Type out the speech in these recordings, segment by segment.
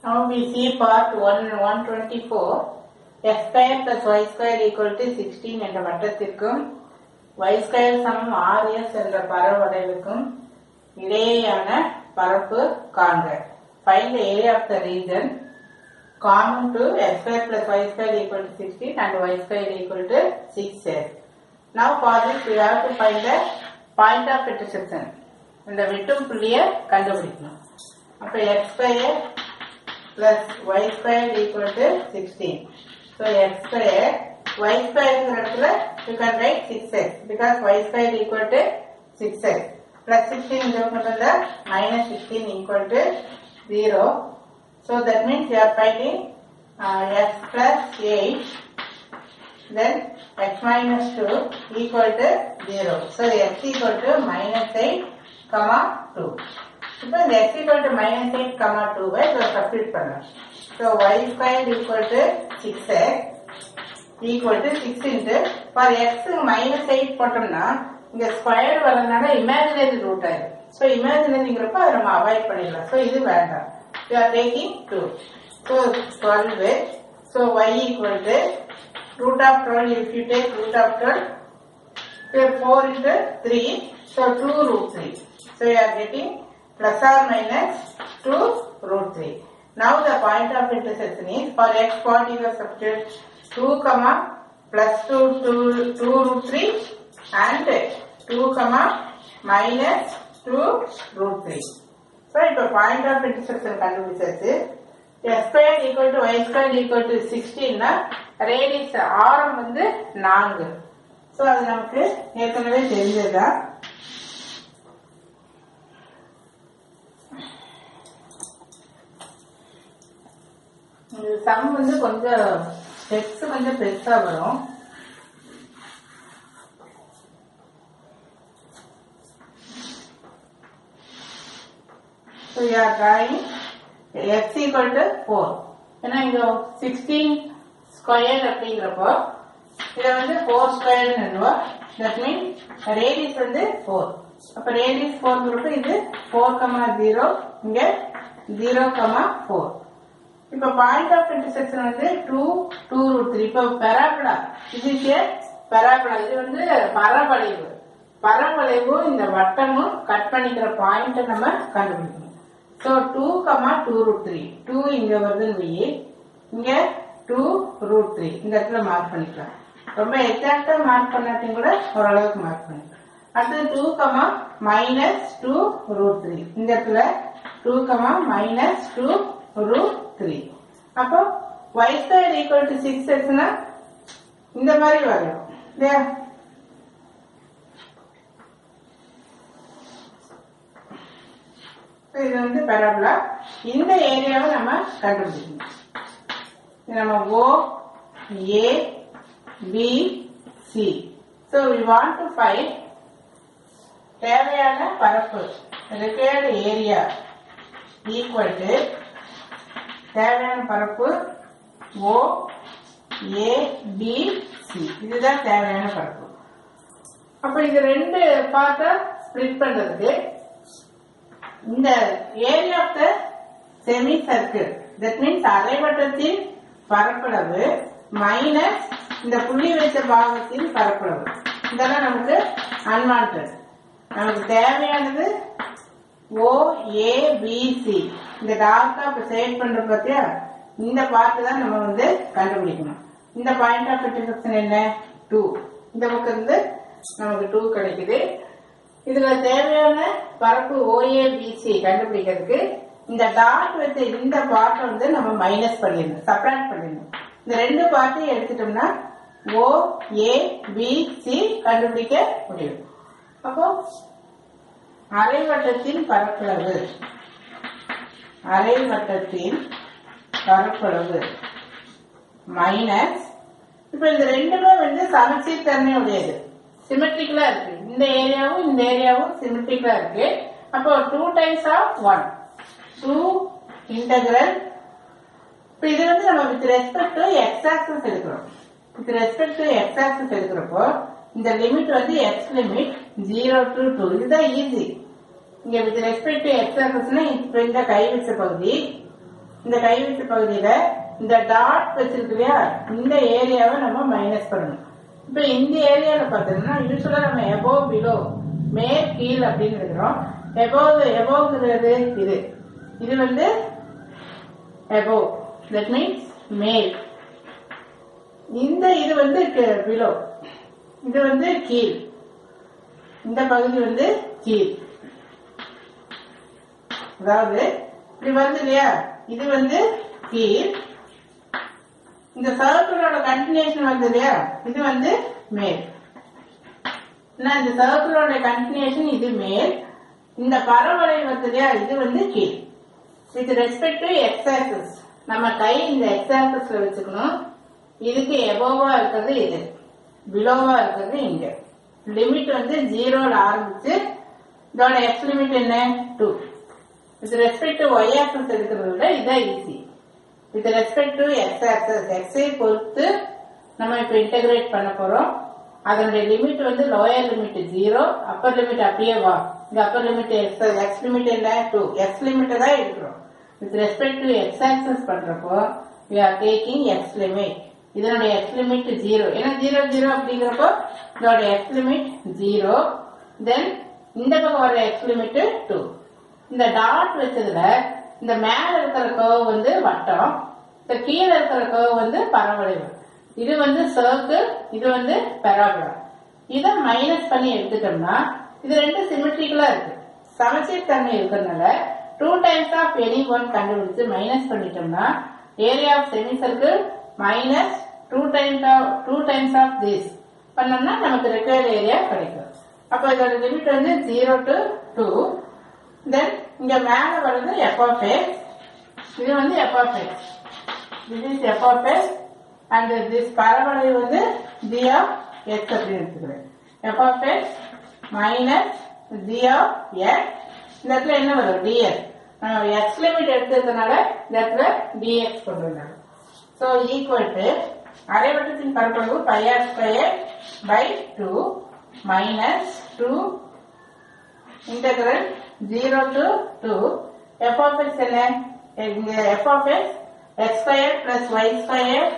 Now we see part 124. X square plus y square equal to 16 என்ற வட்டத்திற்கும் y square சமம் RS என்ற பரவளைவுக்கும் இடையேயான பரப்பு காண்க. Find the area of the region common to x square plus y square equal to 16 and y square equal to 6s. Now for this we have to find the point of intersection. இந்த வெட்டும் புள்ளியை கண்டுபிடிக்கணும். அப்ப x square plus y square equal to 16. So x square, y square in the you can write 6x because y square equal to 6x. Plus 16 is equal to minus 16 equal to 0. So that means you are finding x plus 8, then x minus 2 equal to 0. So x equal to minus 8, comma 2. இப்போ இந்த x equal to minus 8, comma 2 why substitute பண்ணலாம். So y square equal to 6x equal to 6 into for x minus 8 போட்டோம்னா இங்க square வரதுனால imaginary root ஆயிடும். So இமேஜினரிங்கிறப்ப அதை நம்ம அவாய்ட் பண்ணிடலாம். ஸோ இது வேண்டாம். We are taking 2. So 12. So y equal to root of 12. If you take root of 12, so 4 into 3. So 2 root 3. So you are getting plus or minus 2 root 3. Now the point of intersection is for x what you have substituted 2 comma plus 2 root 3 and 2 comma minus 2 root 3. So இப்போ point of intersection கண்டுபிடிச்சாச்சு. x square equal to y square equal to 16 னா radius ஆரம் வந்து 4. So அது நமக்கு ஏற்கனவே தெரிஞ்சதுதான். இந்த some வந்து கொஞ்சம் ஸ்டெப்ஸ் கொஞ்சம் பெருசா வரும். So you are drawing x equal to 4. ஏன்னா இங்க 16 ஸ்கொயர் அப்படிங்கிறப்போ இதை வந்து 4 ஸ்கொயர் எழுதுவோம். தட் மீன் ரேடியஸ் வந்து 4. அப்ப ரேடியஸ் 4 இது 4,0 இங்க 0,4. இப்ப பாயிண்ட் ஆஃப் இன்டர்செக்ஷன் வந்து 2 root 3. இப்ப பெராபோலா இது பெராபோலா இது வந்து பரவளைவு இந்த வட்டமும் கட் பண்ணிக்கிற பாயிண்ட் நம்ம கண்டுபிடிக்கணும். So 2, 2 root 3. 2 இங்க வருதுன்னு இங்க 2 root 3 இந்த இடத்துல மார்க் பண்ணிக்கலாம். ரொம்ப எக்ஸாக்டா மார்க் பண்ணாட்டியும் கூட ஓரளவுக்கு மார்க் பண்ணிக்கலாம். அடுத்து 2, minus 2 root 3 இந்த இடத்துல 2, minus 2 root 3. அப்போ y square equal to 6x னா இந்த மாதிரி வரும் இல்லையா? இது வந்து பரபோலா. இந்த ஏரியாவை நம்ம கண்டுபிடிக்கணும். நம்ம O A B C. So we want to find தேவையான பரப்பு required area equal to தேவையான பரப்பு O A B C. இதுதான் தேவையான பரப்பு. அப்ப இது ரெண்டு பார்ட்டா ஸ்பிளிட் பண்றதுக்கு இந்த area of the semi circle that means அரைவட்டத்தின் பரப்பளவு மைனஸ் இந்த புள்ளி வைத்த பாகத்தின் பரப்பளவு இதெல்லாம் நமக்கு அன்வான்டட். நமக்கு தேவையானது O A B C. இந்த டார்க்கா இப்ப செலக்ட் பண்ற பத்தியா இந்த பார்ட் தான் நம்ம வந்து கண்டுபிடிக்கணும். இந்த பாயிண்ட் ஆஃப் இன்டர்செக்ஷன் என்ன 2. இந்த பக்கம் இருந்து நமக்கு 2 கிடைக்குது. இதுல தேவையான பரப்பு OABC கண்டுபிடிக்கிறதுக்கு இந்த டாட் வைத்த இந்த பார்ட் வந்து நம்ம மைனஸ் பண்ணிடணும், சப்ராக்ட் பண்ணிடணும். இந்த ரெண்டு பார்ட்டையும் எடுத்துட்டோம்னா OABC கண்டுபிடிக்க முடியும். அப்போ அரைவட்டத்தின் பரப்பளவு மைனஸ் இப்ப இந்த ரெண்டுமே வந்து சமச்சீர் தன்மை உடையது, சிமெட்ரிக்கலா இருக்கு. இந்த ஏரியாவும் சிமெட்ரிக்கலா இருக்கு. அப்போ 2 times of 1 2 integral. இப்ப இது வந்து நம்ம with respect to x axis எடுக்கிறோம். With respect to x axis எடுக்கிறப்போ இந்த லிமிட் வந்து எக்ஸ் லிமிட் 0 to 2. இதுதான் ஈஸி. இங்க வித் ரெஸ்பெக்ட் டு எக்ஸ் ஆக்சிஸ்னா இப்ப இந்த கை வச்ச பகுதி இந்த கைவிட்டு பகுதியில இந்த டாட் வச்சிருக்கு இல்லையா, இந்த ஏரியாவை நம்ம மைனஸ் பண்ணணும். இப்ப இந்த ஏரியால பாத்தீங்கன்னா யூஸ்வலா நம்ம எபோவ் பிலோ, மேல் கீழ் அப்படின்னு இருக்கிறோம். எபோவ்ங்கிறது இது வந்து எபோவ், தட் மீன்ஸ் மேல். இந்த இது வந்து பிலோ, இது வந்து கீழ், இந்த பகுதி வந்து கீழ். அதாவது இப்படி வருது இல்லையா, இது வந்து கீழ். இந்த சர்க்கிளோட கண்டினியூஷன் வருது இல்லையா, இது வந்து மேல். இந்த சர்க்கிளோட கண்டினியூஷன் இது மேல். இந்த பரவளை வருது இல்லையா, இது வந்து கீழ். With respect to x axis நம்ம கை இந்த எக்ஸ் ஆக்சிஸ்ல வச்சுக்கணும். இதுக்கு எபோவா இருக்கிறது இது, பிலோவா இருக்கிறது இங்க. லிமிட் வந்து 0ல ஆரம்பிச்சு இதோட எக்ஸ் லிமிட் என்ன 2. With respect to y axis எடுக்கிறத விட இதான் easy. With respect to x axis, எக்ஸை பொறுத்து நம்ம இப்ப இன்டகிரேட் பண்ண போறோம். அதனுடைய லிமிட் வந்து லோயர் லிமிட் 0, அப்பர் லிமிட் அப்படியே வா. இந்த அப்பர் லிமிட் எக்ஸ் லிமிட் என்ன 2, எக்ஸ் லிமிட் தான் எடுக்கிறோம். With respect to x axis பண்றப்போ we are taking x limit. இதனுடைய எக்ஸ் லிமிட் 0, ஏன்னா 0 0 அப்படிங்கிறப்போ இதோட எக்ஸ் லிமிட் 0. தென் இந்த பக்கம் வர எக்ஸ் லிமிட் 2. இந்த டாட் வச்சதுல இந்த மேல இருக்கிற கர்வ் வந்து வட்டம், இந்த கீழே இருக்கிற கர்வ் வந்து பரவளைவு. இது வந்து சர்க்கிள், இது வந்து பெராபோலா. இதை மைனஸ் பண்ணி எடுத்துட்டோம்னா இது ரெண்டு சிமெட்ரிக்கலா இருக்கு. சமச்சீர் தன்மை இருக்கிறதுனால 2 times ஆஃப் எனி ஒன் கண்டுபிடிச்சு மைனஸ் பண்ணிட்டோம்னா area of semi circle minus 2 times of this பண்ணோம்னா நமக்கு ரெக்வயர்ட் ஏரியா கிடைக்கும். அப்ப இதோட லிமிட் வந்து 0 to 2. தென் இங்க மேல வருது f of x, இது வந்து f of x, this is f of x and this பரவளைவு வந்து g of x அப்படின்னு எடுத்துக்கிறேன். f of x minus g of x, இந்த இடத்துல என்ன வரும் dx. x லிமிட் எடுத்ததுனால இந்த இடத்துல dx கொண்டு வந்தாங்க. So equal to அரைவட்டத்தின் பரப்பளவு pi r square by 2 minus 2 integral 0 to 2 f of x என்ன, f of x x square plus y square,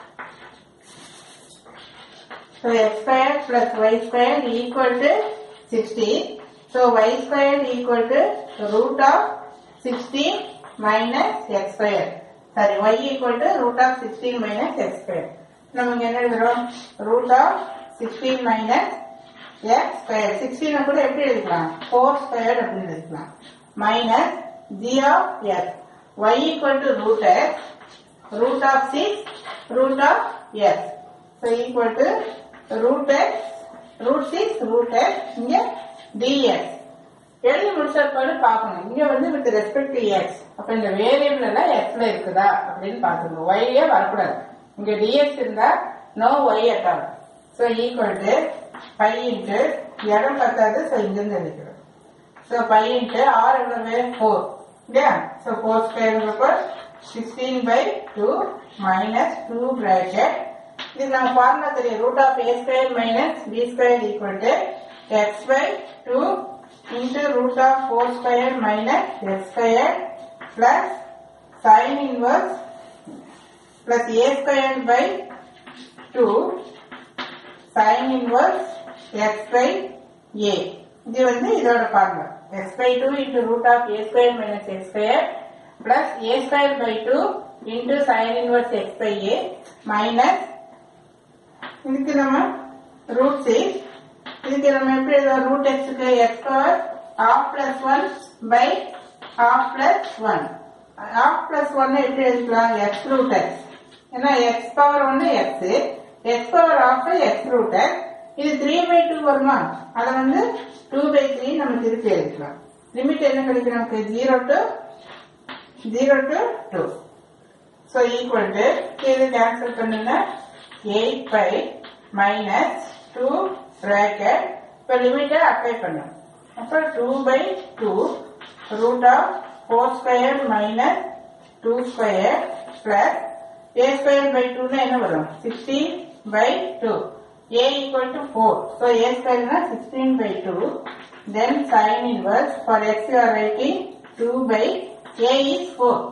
so x square plus y square equal to 16. So y square equal to root of 16 minus x square. Sorry, y equal to root of 16 minus x square. நமக்கு என்ன எழுதுறோம், root of 16 minus x square. 16 கூட எப்படி எழுதிக்கலாம், 4 square அப்படின்னு எழுதிக்கலாம். minus g of x, y equal to root x, root of 6, root of x. So equal to root x, root 6, root x, இங்க dx. எழுதி முடிச்சப்பாடு பார்க்கணும். இங்க வந்து வித் ரெஸ்பெக்ட் டு எக்ஸ், அப்ப இந்த வேரியபிள் எல்லாம் எக்ஸ்ல இருக்குதா அப்படின்னு பாத்துக்கணும். ஒய்யே வரக்கூடாது. இங்க dx இருந்தா no y at all. So equal to pi into இடம் பத்தாது, ஸோ இங்கிருந்து எழுதிக்கிறோம். ஸோ பை இன்ட்டு ஆர் எவ்வளவு 4 இல்லையா. So 4 square 16 by 2 minus 2 bracket. இது நம்ம ஃபார்முலா தெரியும், root of a square minus b square equal to x by 2 into root of 4 square minus x square plus sin inverse plus a square by 2 sin inverse x by a. இது வந்து இதோட formula x by 2 into root of a square minus x square plus a square by 2 into sin inverse x by a minus இதுக்கு நம்ம root 6, இதுக்கு நம்ம எப்படி எழுதலாம், root எக்ஸுக்கு x power half plus 1 by half plus 1. half plus 1 எப்படி எழுதிக்கலாம், x root x. ஏன்னா x power 1 x, x power half x root x. இது 3/2 வருமா, அதை வந்து 2/3 நம்ம திருப்பி எழுதிக்கலாம். லிமிட் என்ன கிடைக்கும் நமக்கு, 0 to 2. ஸோ ஈக்குவல் டு இது கேன்சல் பண்ணுங்க, 8 pi minus 2 bracket. இப்போ லிமிட்டை அப்ளை பண்ணும். அப்புறம் 2/2 root of 4 square minus 2 square plus a square by 2 னா என்ன வரும், 16/2. a equal to 4. So a square னா 16/2. Then sin inverse for x you are writing 2 by a is 4.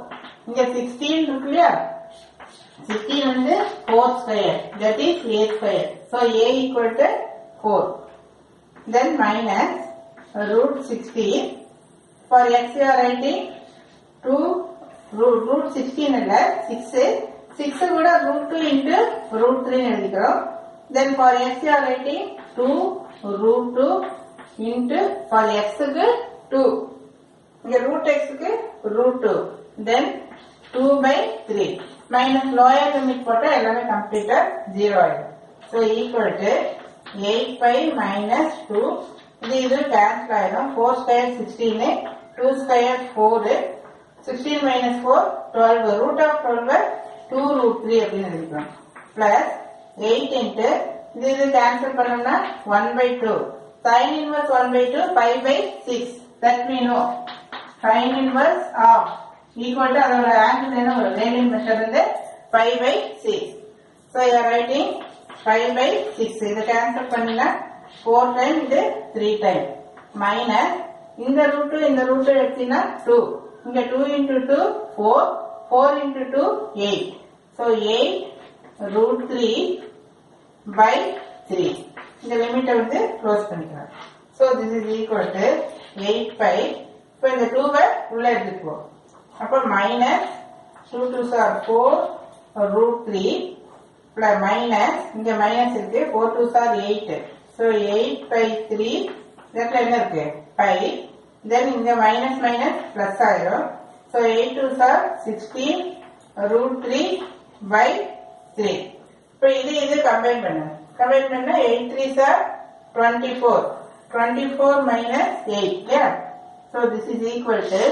இங்க 16 இருக்கு இல்லையா, 16 வந்து 4 square, that is a square. So a equal to 4. Then minus root 16. For x you are writing 2 root 16 இல்ல 6. 6 கூட root 2 into root 3 எழுதிக்கிறோம். Then for x you are writing 2 root 2 into for x க்கு 2. இங்க root x க்கு root 2. Then 2 by 3. Minus lower limit போட்டா எல்லாமே கம்ப்ளீட்டா 0 ஆயிடும். So equal to 8 pi minus 2. இது cancel ஆயிடும். 4 square 16, 2 square 4, 16 minus 4 12. Root of 12 2 root 3 அப்படின்னு எழுதிக்கலாம். Plus 8 into இது cancel பண்ணோம்னா 1 by 2. Sin inverse 1 by 2 5 by 6. That we know. Sin inverse of equal to அதோட angle என்ன ஒரு radian measure வந்து 5 by 6. So you are writing 5 by 6. இதை cancel பண்ணினா 4 time இது 3 time. Minus இந்த root இந்த root எடுத்தீங்கன்னா 2. இங்க 2 into 2 4. 4 into 2 8. So 8 root 3 by 3. இந்த லிமிட்டை வந்து க்ளோஸ் பண்ணிக்கலாம். So this is equal to 8 pi. இப்போ இந்த 2 உள்ள எடுத்துக்குவோம். அப்போ minus 2 2s are 4 root 3 plus minus இங்க minus இருக்கு 4 2s are 8. So 8 by 3 இதுல என்ன இருக்கு pi. Then இங்க minus minus plus ஆயிரும். So 8 2s are 16 root 3 by 3. இப்போ இது கம்பைன் பண்ணுங்க. Combine பண்ணா 8 3s are 24. 24 minus 8. Yeah. So this is equal to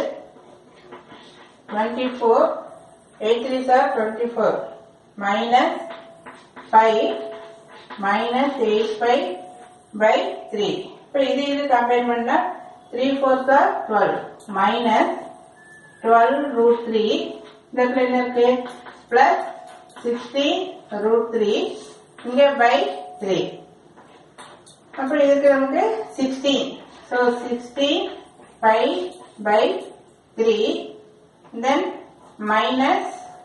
24. 8 3s are 24. Minus 5 minus 8 pi by 3. இப்போ இது combine பண்ணா 3 4s are 12. Minus 12 root 3. இந்த என்ன இருக்கு plus 16 root 3. இங்க by 3. அப்புறம் இதுக்கு நமக்கு 16. So 16 pi by 3. Then minus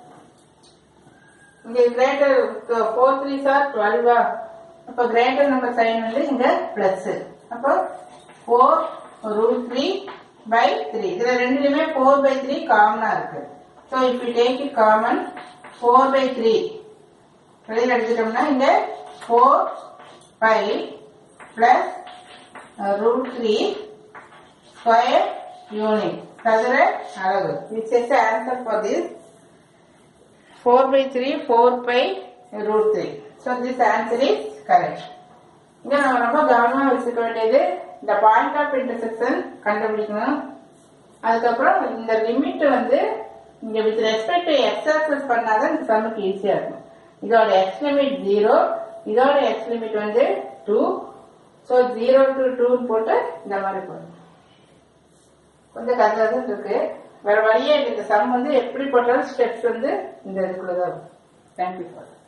இங்க greater 4 3s are 12. அப்ப greater number sign வந்து இங்க plus. அப்ப 4 root 3 by 3. இதுல ரெண்டுலயுமே 4 by 3 காமனா இருக்கு. So if you take it common 4 by 3 வெளியில எடுத்துட்டோம்னா இங்க 4 pi plus root 3 square unit. சதுர அளவு. This is the answer for this. 4 by 3 4 pi root 3. So this answer is correct. இங்க நம்ம ரொம்ப கவனமா வச்சுக்க வேண்டியது இந்த பாயிண்ட் ஆஃப் இன்டர்செக்ஷன் கண்டுபிடிக்கணும். அதுக்கப்புறம் இந்த லிமிட் வந்து இங்க with respect to x axis பண்ணாதான் இந்த சம்முக்கு ஈஸியா இருக்கும். இதோட எக்ஸ் லிமிட் 0, இதோட எக்ஸ் லிமிட் வந்து 2. ஸோ 0 to 2 போட்டு இந்த மாதிரி போடணும். கொஞ்சம் கஷ்டம் இருக்கு, வேற வழியே இந்த சம் வந்து எப்படி போட்டாலும் ஸ்டெப்ஸ் வந்து இந்த இதுக்குள்ளதான் இருக்கும். Thank you for